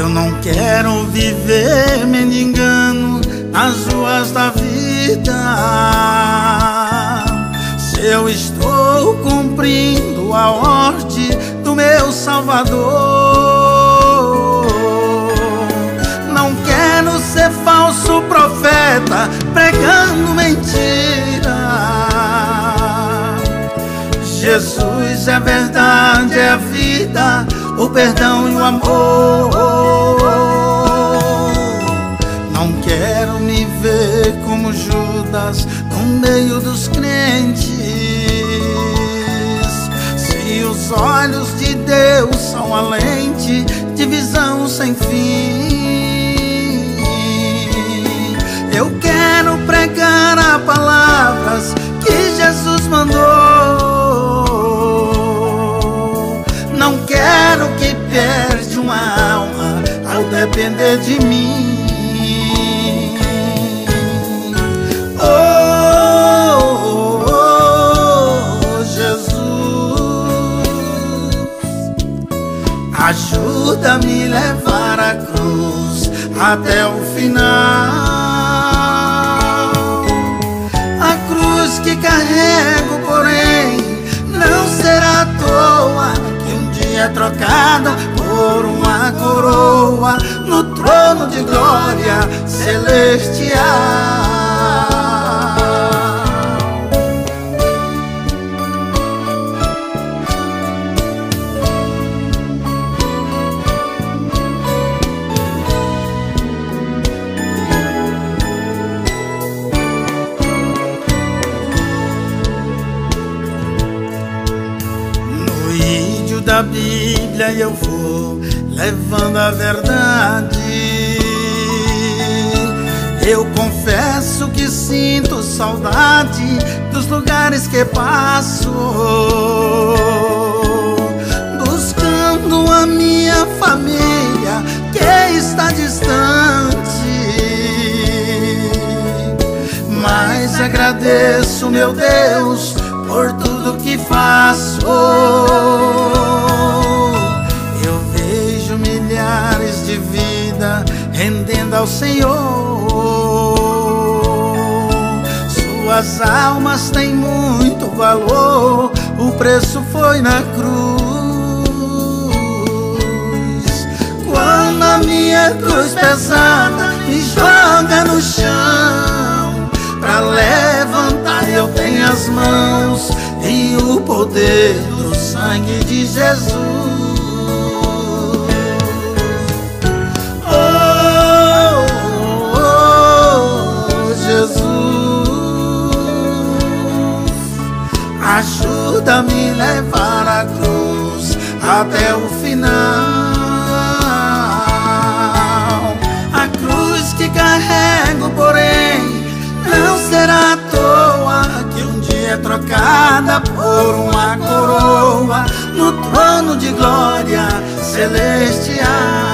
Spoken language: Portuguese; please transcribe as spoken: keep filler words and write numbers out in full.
Eu não quero viver mendigando nas ruas da vida. Se eu estou cumprindo a ordem do meu Salvador, não quero ser falso profeta pregando mentira. Jesus é verdade, é a vida, o perdão e o amor. Não quero me ver como Judas no meio dos crentes. Se os olhos de Deus são a lente de visão sem fim, eu quero pregar a palavras que Jesus mandou. Não quero que perde uma alma ao depender de mim. Oh, oh, oh, Jesus, ajuda a me levar a cruz até o final. A cruz que carrego, porém, não será à toa, que um dia é trocada por uma coroa no trono de glória celestial. Da Bíblia eu vou levando a verdade. Eu confesso que sinto saudade dos lugares que passo, buscando a minha família que está distante. Mas agradeço, meu Deus, por tudo que faço. Eu vejo milhares de vidas rendendo ao Senhor. Suas almas têm muito valor, o preço foi na cruz. Quando a minha cruz pesada me joga no chão, pra levantar eu tenho as mãos e o poder do sangue de Jesus. Oh, oh, oh, Jesus, ajuda a me levar a cruz até o final. A cruz que carrego, porém, não será à toa, que um dia é trocada por uma coroa no trono de glória celestial.